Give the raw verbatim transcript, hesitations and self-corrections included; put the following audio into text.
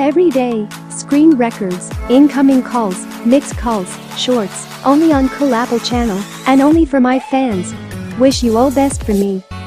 Every day, screen records, incoming calls, mixed calls, shorts, only on Collabo channel, and only for my fans. Wish you all best for me.